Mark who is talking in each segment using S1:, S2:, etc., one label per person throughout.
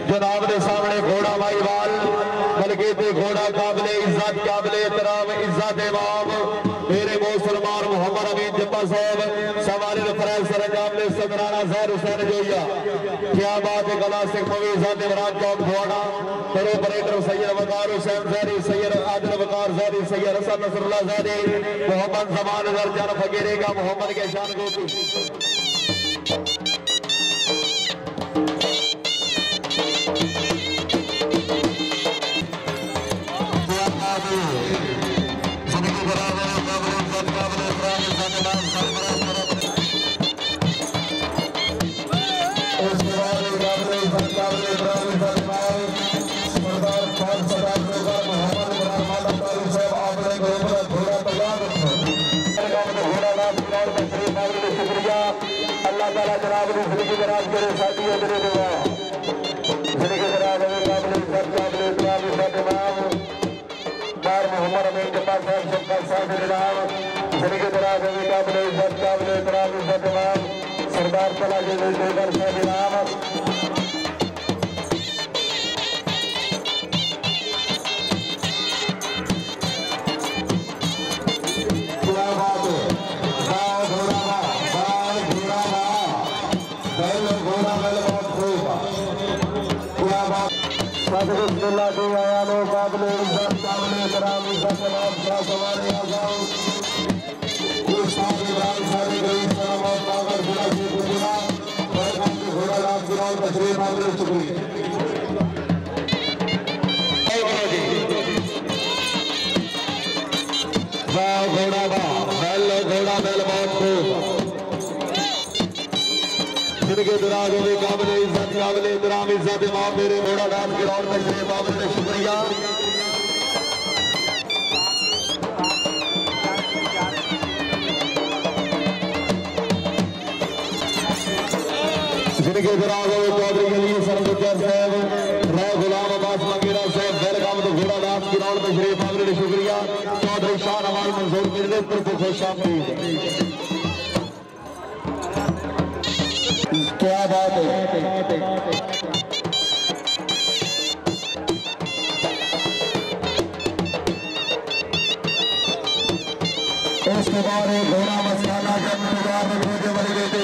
S1: जनाब के सामने घोड़ा भाईवाल बल्कि घोड़ा काबिले इज्जत काबिले एहतराम इज्जत इमाम मेरे मुसलमान मोहम्मद अमीन जब्बा साहब सवाल फरैज सरंजाम ने सदराना जहर हुसैन जोइया क्या बात है गला सिंह मवीज़ इमरान चौक धोड़ा करो ऑपरेटर सैयद वकार हुसैन जहरी सैयद आदिल वकार जहरी सैयद हसन नसरुल्लाह जहरी मोहम्मद जमान अजहर जान फकीरे का मोहम्मद के शान गोपी अल्लाह ताला जनाब ने जिंदगी दराज करे साथी उधरे दुआ जिंदगी दराज में काबिल इज्जत काबिल इकराम इज्जत इमाम बार मोहम्मद अमीन जब्बा साहब शफकत साहब जनाब जिंदगी दराज में काबिल इज्जत काबिल इकराम इज्जत इमाम सरदार तला के देवर साहब जनाब बिस्मिल्लाह की आयानो काबिल इज्जत काबिल इकराम इज्जत इमाम शाह सवारे आजाओ ये साहब इब्राहिम साहब गरीब सलाम और पागर जिला से गुजरा बड़गांव के घोड़ा राम गिरौल तशरीफ काबिल शुक्रिया वाह घोड़ा बैल बहुत खूब जिनके दुराजों में काबिल इज्जत काबिल इकराम इज्जत इमाम मेरे घोड़ा डांस ग्राउंड में श्री बाबू ने शुक्रिया जिनके दुराजों में चौधरी अली सरगुजर साहब राय गुलाम अब्बास मंगेरा साहब वेलकम तो घोड़ा डांस ग्राउंड में श्री बाबू ने शुक्रिया चौधरी शाह नवाज मंजूर मिलने पर खुश आमदीद क्या बात है उसके बाद एक घोड़ा मस्ताना के इंतजार में भेजे बड़ी बेटी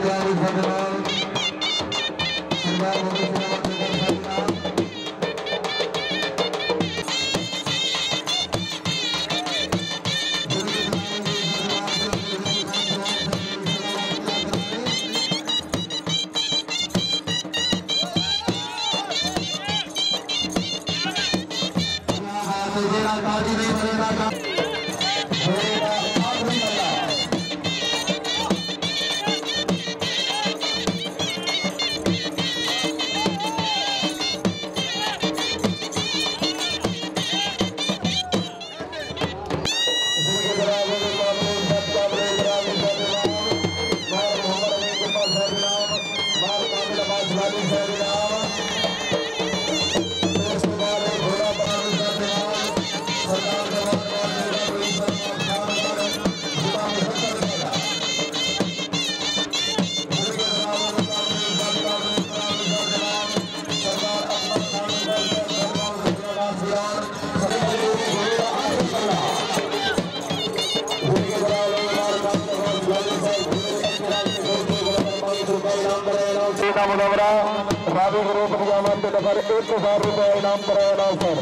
S1: मुनवरा रावी ग्रुप नियामत के नंबर 1000 रुपये इनाम पर अनाउंसर।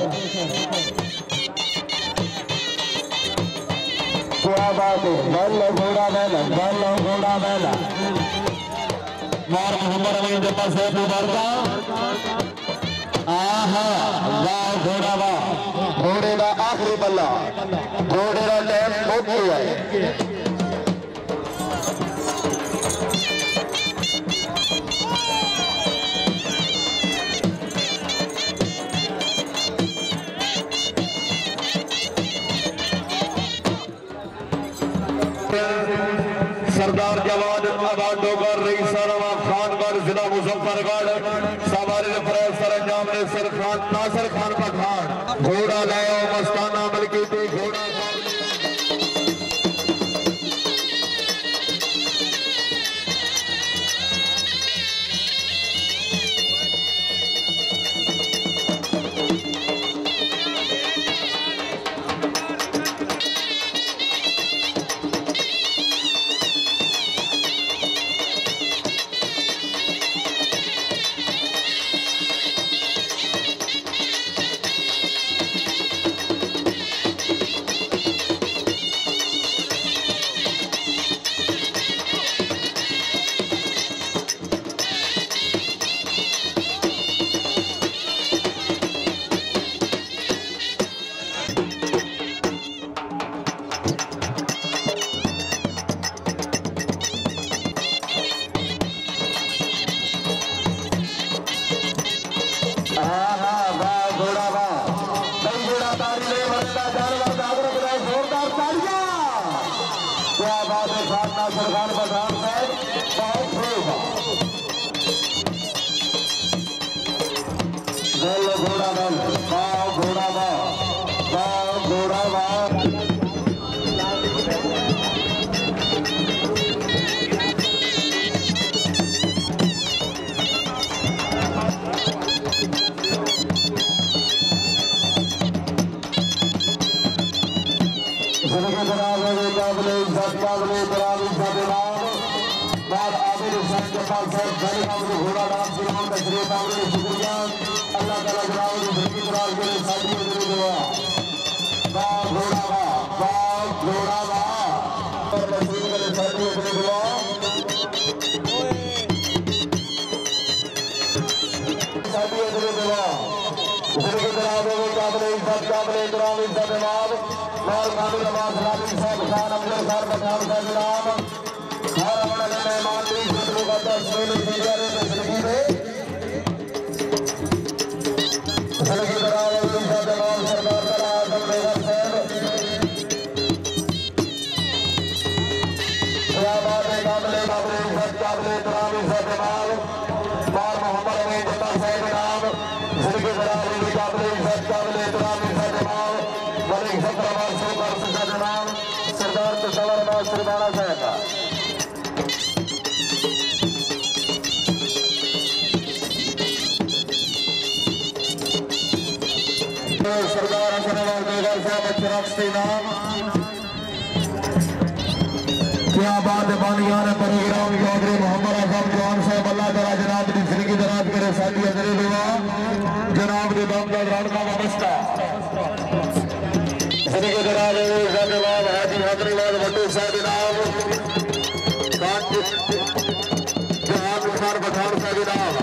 S1: क्या बात है, बल्लो घोड़ा मेला, बल्लो घोड़ा मेला। मार मोहम्मद अमीन जब्बा से मुबारका। आहा वाह घोड़ा वाह, घोड़े का आखिरी बल्ला, घोड़े का टाइम बहुत हुआ है। सरदार जवान आबाद डोगर रईसाना खानगढ़ जिला मुजफ्फरगढ़ सवारी फरेज सरंजाम ने सर खान नासिर खान पठान घोड़ा लाया मस्ताना बल्कि घोड़ा सरदार पठान साहब बहुत खूब घोड़ा बल घोड़ा घोड़ा घोड़ा डांस शुक्रिया अल्लाह ताला सरदार पेशावर श्रीबाड़ा साहब का सरदार हसन साहब नाम क्या बात है बानियान प्रोग्राम चौधरी मोहम्मद आजम जवान साहब अल्लाह तआला जनाब की जिंदगी दराज करे साथी अजरे दुआ जनाब के दमदार रणका वाबस्ता जिंदगी दराज हो जनाब हाजी हजरत वड्डू साहब जनाब जहान खान पठान साहब जनाब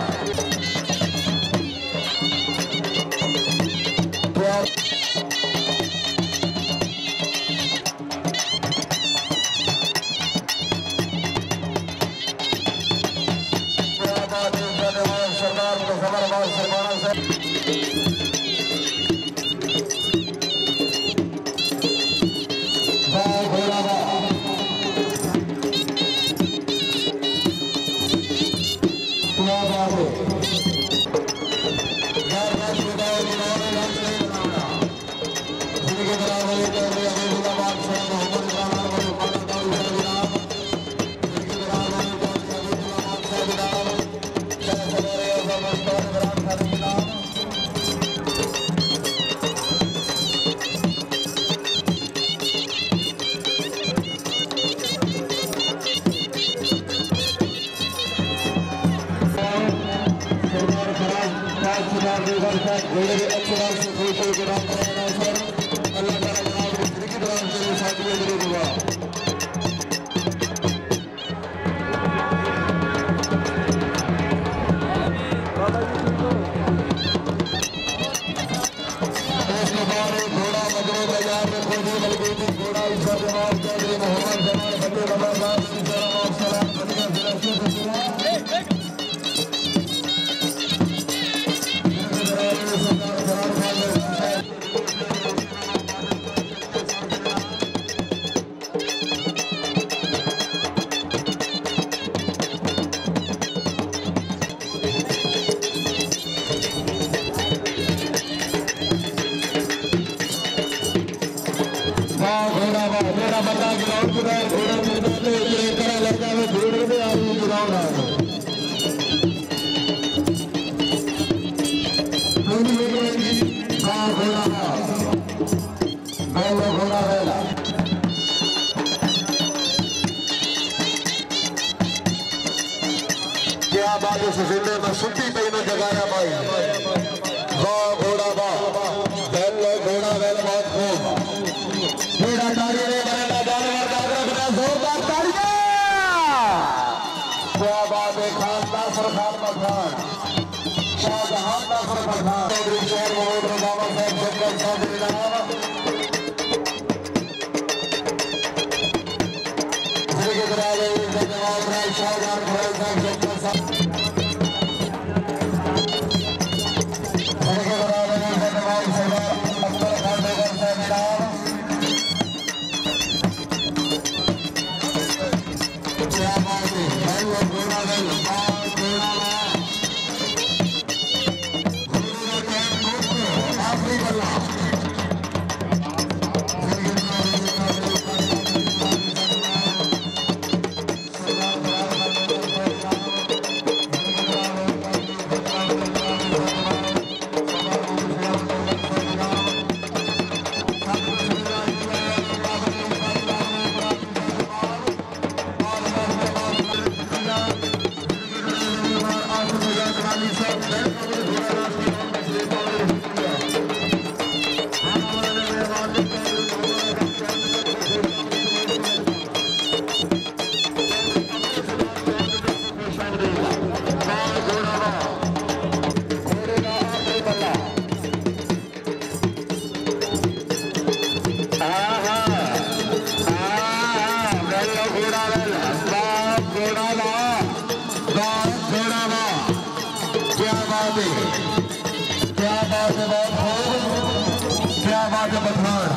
S2: क्या बात है पठान